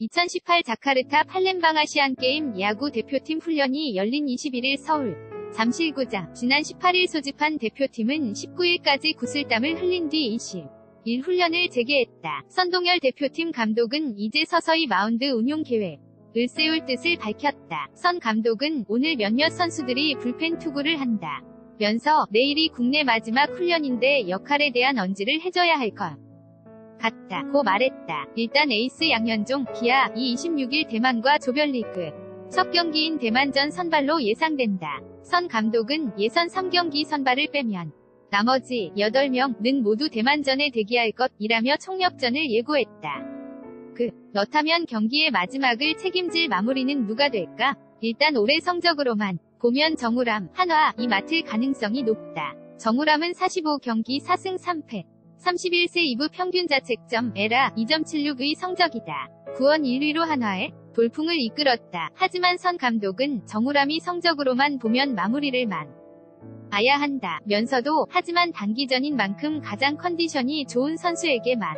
2018 자카르타 팔렘방 아시안게임 야구 대표팀 훈련이 열린 21일 서울 잠실구장. 지난 18일 소집한 대표팀은 19일까지 구슬땀을 흘린 뒤 20일 훈련을 재개했다. 선동열 대표팀 감독은 이제 서서히 마운드 운용 계획을 세울 뜻을 밝혔다. 선 감독은 오늘 몇몇 선수들이 불펜 투구를 한다 면서 내일이 국내 마지막 훈련인데 역할에 대한 언지를 해줘야 할 것 같다고 말했다. 일단 에이스 양현종, 기아, 26일 대만과 조별리그 첫 경기인 대만전 선발로 예상된다. 선 감독은 예선 3경기 선발을 빼면 나머지 8명은 모두 대만전에 대기할 것이라며 총력전을 예고했다. 그렇다면 경기의 마지막을 책임질 마무리는 누가 될까? 일단 올해 성적으로만 보면 정우람, 한화이 맡을 가능성이 높다. 정우람은 45경기 4승 3패, 31세 2부 평균 자책점 에라 2.76의 성적이다. 구원 1위로 한화에 돌풍을 이끌었다. 하지만 선 감독은 정우람이 성적으로만 보면 마무리를 아야 한다 면서도 하지만 단기전인 만큼 가장 컨디션이 좋은 선수에게만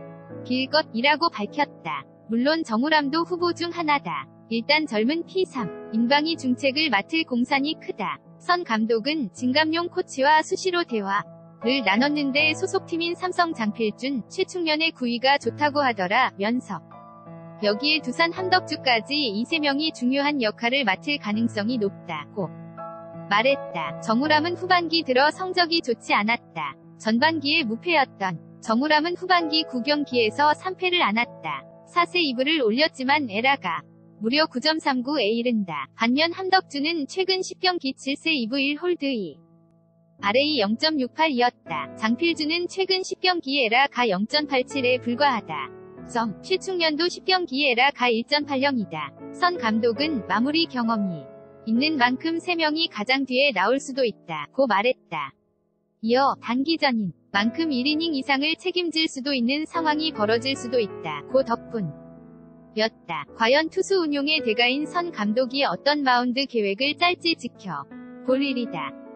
빌 것이라고 밝혔다. 물론 정우람도 후보 중 하나다. 일단 젊은 P3 인방이 중책을 맡을 공산이 크다. 선 감독은 진감용 코치와 수시로 대화를 나눴는데 소속팀인 삼성 장필준, 최충년의 구위가 좋다고 하더라 면서 여기에 두산 함덕주까지 이 3명이 중요한 역할을 맡을 가능성이 높다고 말했다. 정우람은 후반기 들어 성적이 좋지 않았다. 전반기에 무패였던 정우람은 후반기 9경기에서 3패를 안았다. 4세 2부를 올렸지만 에라가 무려 9.39에 이른다. 반면 함덕주는 최근 10경기 7세 2부 1홀드 2. RA 0.68이었다. 장필주는 최근 10경기 에라가 0.87에 불과하다. 최충년도 10경기 에라가 1.80이다. 선 감독은 마무리 경험이 있는 만큼 3명이 가장 뒤에 나올 수도 있다고 말했다. 이어 단기전인 만큼 1이닝 이상을 책임질 수도 있는 상황이 벌어질 수도 있다고 덧붙였다. 과연 투수 운용의 대가인 선 감독이 어떤 마운드 계획을 짤지 지켜볼 일이다.